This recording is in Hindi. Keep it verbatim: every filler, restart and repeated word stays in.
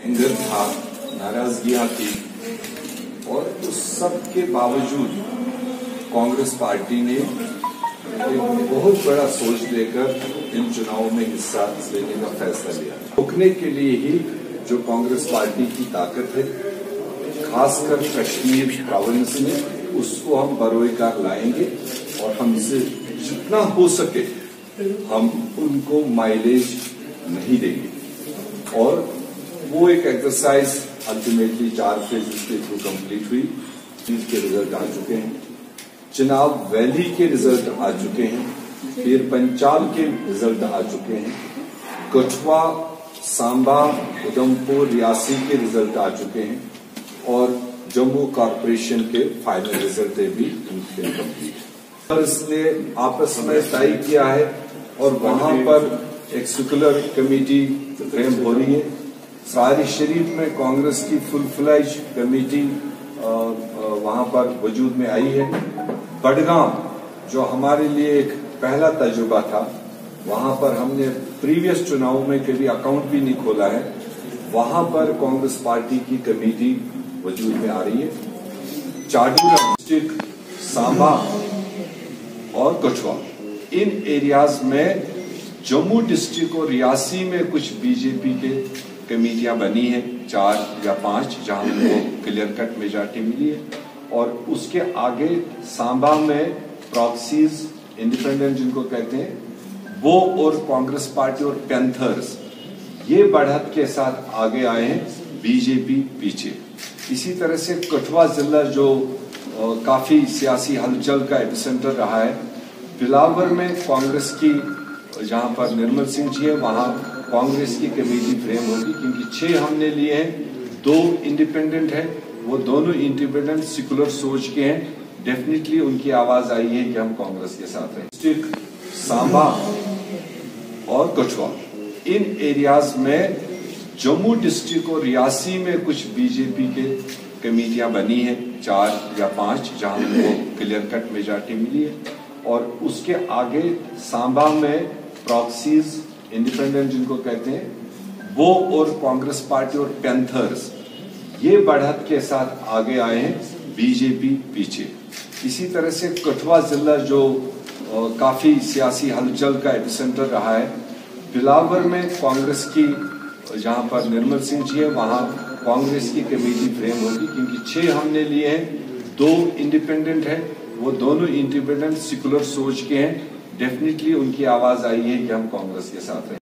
एंगर था, नाराजगियां थी, और उस सब के बावजूद कांग्रेस पार्टी ने एक बहुत बड़ा सोच लेकर इन चुनावों में हिस्सा लेने का फैसला लिया। रोकने के लिए ही जो कांग्रेस पार्टी की ताकत है, खासकर कश्मीर प्रोविंस में, उसको हम बरोएकार लाएंगे और हमसे जितना हो सके हम उनको माइलेज नहीं देंगे। और वो एक एक्सरसाइज अल्टीमेटली चार फेजेस के थ्रू कंप्लीट हुई। इसके रिजल्ट आ चुके हैं, चिनाब वैली के रिजल्ट आ चुके हैं, फिर पंचाल के रिजल्ट आ चुके हैं, कठुआ, सांबा, उधमपुर, रियासी के रिजल्ट आ चुके हैं, और जम्मू कॉरपोरेशन के फाइनल रिजल्ट भी उनके कंप्लीट। और इसने आपस में तय किया है और वहां पर एक सर्कुलर कमेटी फ्रेम हो रही है। सारी शरीफ में कांग्रेस की फुल फ्लैज कमेटी वहां पर वजूद में आई है। बडगाम, जो हमारे लिए एक पहला तजुर्बा था, वहां पर हमने प्रीवियस चुनाव में कभी अकाउंट भी नहीं खोला है, वहां पर कांग्रेस पार्टी की कमेटी वजूद में आ रही है। चाडूरा डिस्ट्रिक्ट, सांबा और कठुआ, इन एरियाज में जम्मू डिस्ट्रिक्ट और रियासी में कुछ बीजेपी के कमेटियां बनी हैं, चार या पांच, जहां उनको क्लियर कट मेजॉरिटी मिली है। और उसके आगे सांबा में प्रॉक्सीज, इंडिपेंडेंट जिनको कहते हैं वो, और कांग्रेस पार्टी और पैंथर्स, ये बढ़त के साथ आगे आए हैं, बीजेपी पीछे। इसी तरह से कठुआ जिला जो आ, काफी सियासी हलचल का एपिसेंटर रहा है, बिलावर में कांग्रेस की, जहां पर निर्मल सिंह जी है, वहां कांग्रेस की कमेटी फ्रेम होगी, क्योंकि छह हमने लिए हैं, दो इंडिपेंडेंट हैं, वो दोनों इंडिपेंडेंट सेकुलर सोच के हैं। डेफिनेटली उनकी आवाज आई है कि हम कांग्रेस के साथ हैं। डिस्ट्रिक्ट सांबा और कठुआ, इन एरियाज में जम्मू डिस्ट्रिक्ट और रियासी में कुछ बीजेपी के कमेटियां बनी हैं, चार या पांच, जहां उनको क्लियर कट मेजॉरिटी मिली है। और उसके आगे सांबा में प्रॉक्सीज, इंडिपेंडेंट जिनको कहते हैं वो, और कांग्रेस पार्टी और पैंथर्स, ये बढ़त के साथ आगे आए हैं, बीजेपी पीछे। इसी तरह से कठुआ जिला जो आ, काफी सियासी हलचल का एपिसेंटर रहा है, बिलावर में कांग्रेस की, जहां पर निर्मल सिंह जी है, वहां कांग्रेस की कमेटी फ्रेम होगी, क्योंकि छह हमने लिए हैं, दो इंडिपेंडेंट हैं, वो दोनों इंडिपेंडेंट सेकुलर सोच के हैं। डेफिनेटली उनकी आवाज आई है कि हम कांग्रेस के साथ हैं।